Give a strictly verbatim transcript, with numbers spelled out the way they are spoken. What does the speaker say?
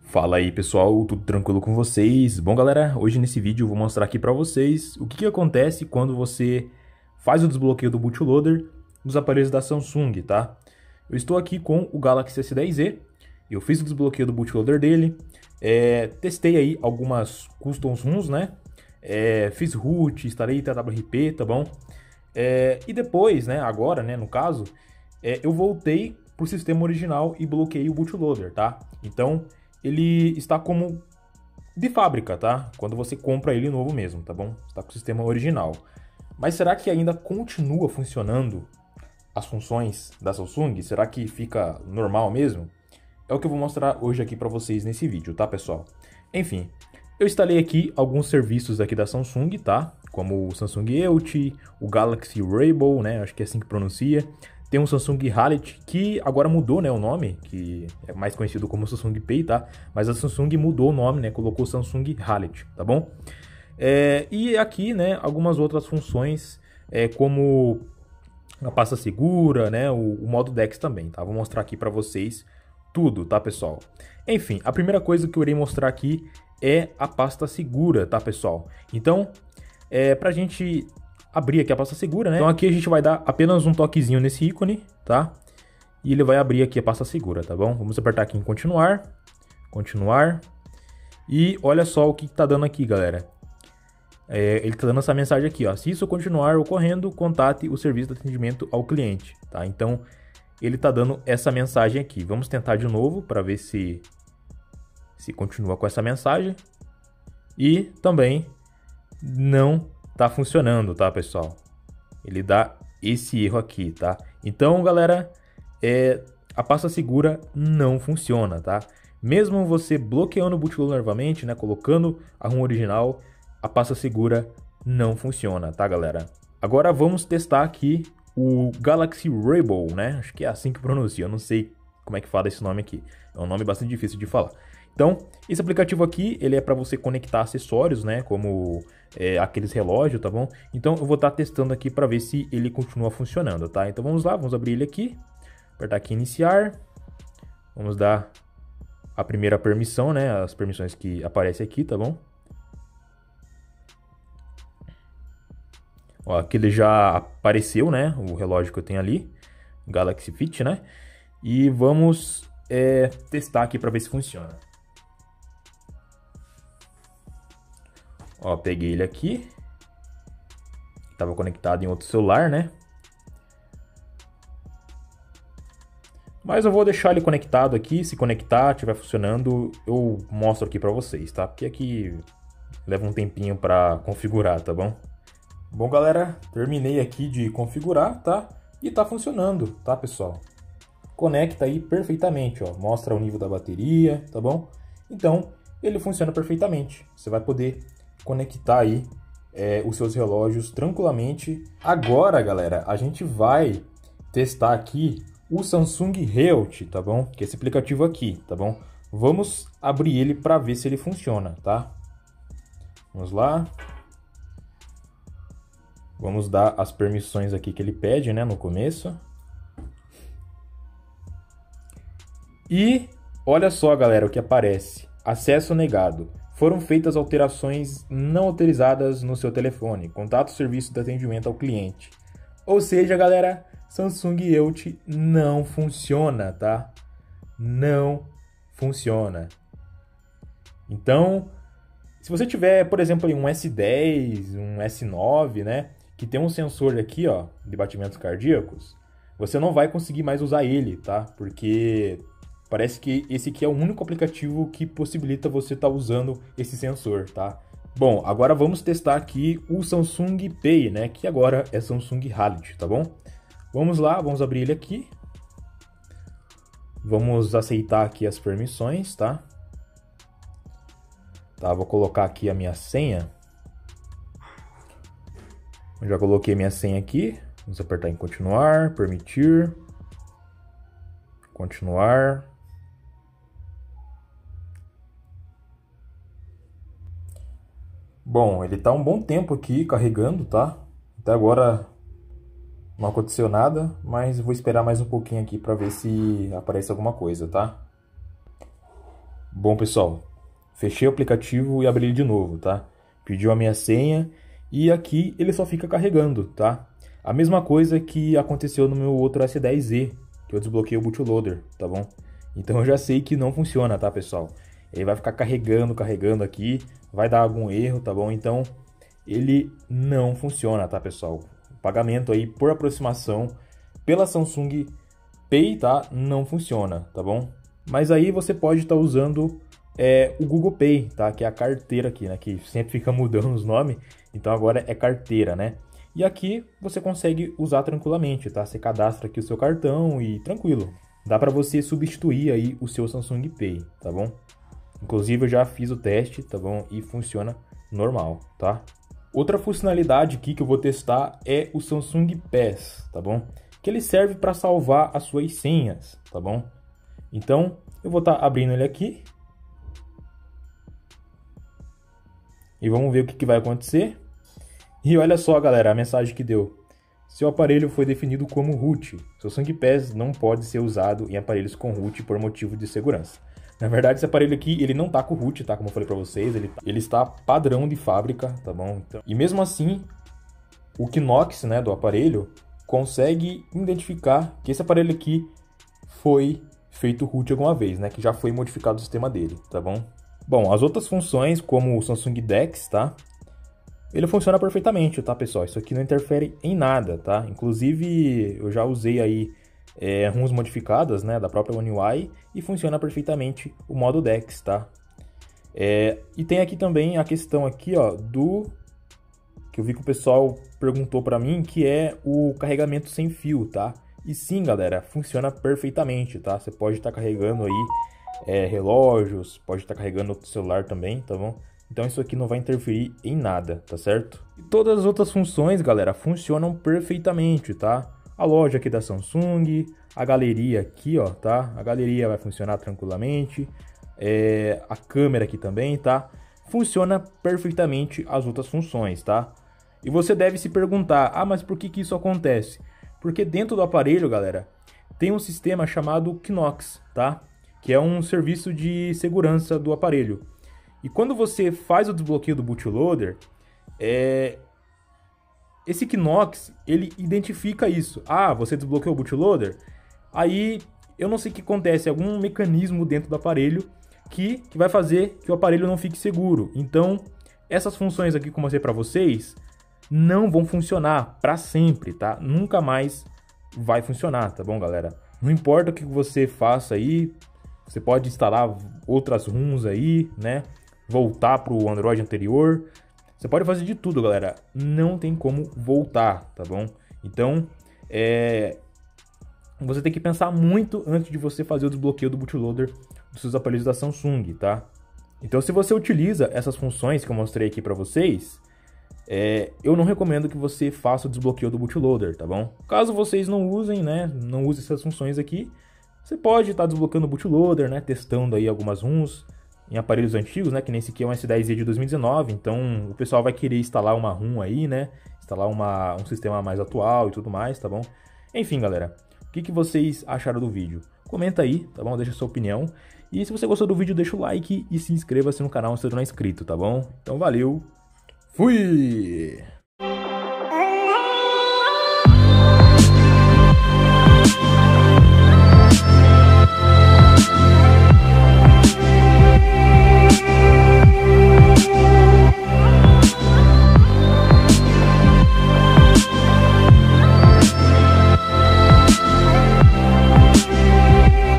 Fala aí pessoal, tudo tranquilo com vocês? Bom galera, hoje nesse vídeo eu vou mostrar aqui pra vocês o que, que acontece quando você faz o desbloqueio do bootloader dos aparelhos da Samsung, tá? Eu estou aqui com o Galaxy S dez e, eu fiz o desbloqueio do bootloader dele, é, testei aí algumas customs ROMs, né? É, fiz root, instalei T W R P, tá bom? É, e depois, né, agora, né, no caso, é, eu voltei pro sistema original e bloqueei o bootloader, tá? Então, ele está como de fábrica, tá? Quando você compra ele novo mesmo, tá bom? Está com o sistema original. Mas será que ainda continua funcionando as funções da Samsung? Será que fica normal mesmo? É o que eu vou mostrar hoje aqui para vocês nesse vídeo, tá, pessoal? Enfim, eu instalei aqui alguns serviços aqui da Samsung, tá? Como o Samsung Health, o Galaxy Rainbow, né? Acho que é assim que pronuncia. Tem um Samsung Hallet, que agora mudou, né, o nome, que é mais conhecido como Samsung Pay, tá? Mas a Samsung mudou o nome, né, colocou Samsung Hallet, tá bom? É, e aqui, né, algumas outras funções, é, como a pasta segura, né, o, o modo Dex também, tá? Vou mostrar aqui para vocês tudo, tá, pessoal? Enfim, a primeira coisa que eu irei mostrar aqui é a pasta segura, tá, pessoal? Então, é, pra gente abrir aqui a pasta segura, né? Então aqui a gente vai dar apenas um toquezinho nesse ícone, tá? E ele vai abrir aqui a pasta segura, tá bom? Vamos apertar aqui em continuar, continuar. E olha só o que tá dando aqui, galera. É, ele tá dando essa mensagem aqui, ó. Se isso continuar ocorrendo, contate o serviço de atendimento ao cliente, tá? Então ele tá dando essa mensagem aqui. Vamos tentar de novo para ver se se continua com essa mensagem. E também não tá funcionando, tá, pessoal? Ele dá esse erro aqui, tá? Então, galera, é, a pasta segura não funciona, tá? Mesmo você bloqueando o bootloader novamente, né, colocando a ROM original, a pasta segura não funciona, tá, galera? Agora vamos testar aqui o Galaxy Rainbow, né? Acho que é assim que pronuncia, eu não sei como é que fala esse nome aqui. É um nome bastante difícil de falar. Então, esse aplicativo aqui, ele é para você conectar acessórios, né, como é, aqueles relógios, tá bom? Então, eu vou estar tá testando aqui para ver se ele continua funcionando, tá? Então, vamos lá, vamos abrir ele aqui, apertar aqui iniciar, vamos dar a primeira permissão, né, as permissões que aparecem aqui, tá bom? Ó, aqui ele já apareceu, né, o relógio que eu tenho ali, Galaxy Fit, né? E vamos é, testar aqui para ver se funciona. Ó, peguei ele aqui. Estava conectado em outro celular, né? Mas eu vou deixar ele conectado aqui. Se conectar, estiver funcionando, eu mostro aqui para vocês, tá? Porque aqui leva um tempinho para configurar, tá bom? Bom, galera, terminei aqui de configurar, tá? E tá funcionando, tá, pessoal? Conecta aí perfeitamente, ó. Mostra o nível da bateria, tá bom? Então, ele funciona perfeitamente. Você vai poder conectar aí é, os seus relógios tranquilamente. Agora, galera, a gente vai testar aqui o Samsung Health, tá bom? Que é esse aplicativo aqui, tá bom? Vamos abrir ele para ver se ele funciona, tá? Vamos lá. Vamos dar as permissões aqui que ele pede, né, no começo. E olha só, galera, o que aparece. Acesso negado. Foram feitas alterações não autorizadas no seu telefone. Contato o serviço de atendimento ao cliente. Ou seja, galera, Samsung Health não funciona, tá? Não funciona. Então, se você tiver, por exemplo, um S dez, um S nove, né, que tem um sensor aqui, ó, de batimentos cardíacos, você não vai conseguir mais usar ele, tá? Porque parece que esse aqui é o único aplicativo que possibilita você estar tá usando esse sensor, tá? Bom, agora vamos testar aqui o Samsung Pay, né? Que agora é Samsung Hallet, tá bom? Vamos lá, vamos abrir ele aqui. Vamos aceitar aqui as permissões, tá? Tá, vou colocar aqui a minha senha. Eu já coloquei minha senha aqui. Vamos apertar em continuar, permitir. Continuar. Bom, ele tá um bom tempo aqui carregando, tá? Até agora não aconteceu nada, mas vou esperar mais um pouquinho aqui para ver se aparece alguma coisa, tá? Bom, pessoal, fechei o aplicativo e abri ele de novo, tá? Pediu a minha senha e aqui ele só fica carregando, tá? A mesma coisa que aconteceu no meu outro S dez Z, que eu desbloqueei o bootloader, tá bom? Então eu já sei que não funciona, tá, pessoal? Ele vai ficar carregando, carregando aqui, vai dar algum erro, tá bom? Então ele não funciona, tá, pessoal? O pagamento aí por aproximação pela Samsung Pay, tá? Não funciona, tá bom? Mas aí você pode estar usando é, o Google Pay, tá? Que é a carteira aqui, né? Que sempre fica mudando os nomes, então agora é carteira, né? E aqui você consegue usar tranquilamente, tá? Você cadastra aqui o seu cartão e tranquilo. Dá para você substituir aí o seu Samsung Pay, tá bom? Inclusive eu já fiz o teste, tá bom? E funciona normal, tá? Outra funcionalidade aqui que eu vou testar é o Samsung Pass, tá bom? Que ele serve para salvar as suas senhas, tá bom? Então, eu vou estar tá abrindo ele aqui. E vamos ver o que, que vai acontecer. E olha só, galera, a mensagem que deu. Seu aparelho foi definido como root. Samsung Pass não pode ser usado em aparelhos com root por motivo de segurança. Na verdade, esse aparelho aqui, ele não tá com root, tá? Como eu falei pra vocês, ele, ele está padrão de fábrica, tá bom? Então, e mesmo assim, o Knox, né, do aparelho, consegue identificar que esse aparelho aqui foi feito root alguma vez, né? Que já foi modificado o sistema dele, tá bom? Bom, as outras funções, como o Samsung Dex, tá? Ele funciona perfeitamente, tá, pessoal? Isso aqui não interfere em nada, tá? Inclusive, eu já usei aí é, ROMs modificadas, né? Da própria One U I e funciona perfeitamente o modo Dex, tá? É, e tem aqui também a questão aqui, ó, do... que eu vi que o pessoal perguntou pra mim, que é o carregamento sem fio, tá? E sim, galera, funciona perfeitamente, tá? Você pode estar carregando aí é, relógios, pode estar carregando outro celular também, tá bom? Então isso aqui não vai interferir em nada, tá certo? E todas as outras funções, galera, funcionam perfeitamente, tá? A loja aqui da Samsung, a galeria aqui, ó, tá? A galeria vai funcionar tranquilamente, é, a câmera aqui também, tá? Funciona perfeitamente as outras funções, tá? E você deve se perguntar, ah, mas por que que isso acontece? Porque dentro do aparelho, galera, tem um sistema chamado Knox, tá? Que é um serviço de segurança do aparelho. E quando você faz o desbloqueio do bootloader, é... esse Knox, ele identifica isso. Ah, você desbloqueou o bootloader? Aí, eu não sei o que acontece, algum mecanismo dentro do aparelho que, que vai fazer que o aparelho não fique seguro. Então, essas funções aqui que eu mostrei para vocês não vão funcionar para sempre, tá? Nunca mais vai funcionar, tá bom, galera? Não importa o que você faça aí, você pode instalar outras ROMs aí, né? Voltar para o Android anterior. Você pode fazer de tudo, galera. Não tem como voltar, tá bom? Então, é... você tem que pensar muito antes de você fazer o desbloqueio do bootloader dos seus aparelhos da Samsung, tá? Então, se você utiliza essas funções que eu mostrei aqui para vocês, é, eu não recomendo que você faça o desbloqueio do bootloader, tá bom? Caso vocês não usem, né, não usem essas funções aqui, você pode estar tá desbloqueando o bootloader, né, testando aí algumas ROMs em aparelhos antigos, né, que nem esse aqui é um S dez Z de dois mil e dezenove, então o pessoal vai querer instalar uma ROM aí, né, instalar uma, um sistema mais atual e tudo mais, tá bom? Enfim, galera, o que, que vocês acharam do vídeo? Comenta aí, tá bom? Deixa a sua opinião. E se você gostou do vídeo, deixa o like e se inscreva-se no canal se você não é inscrito, tá bom? Então valeu! Fui!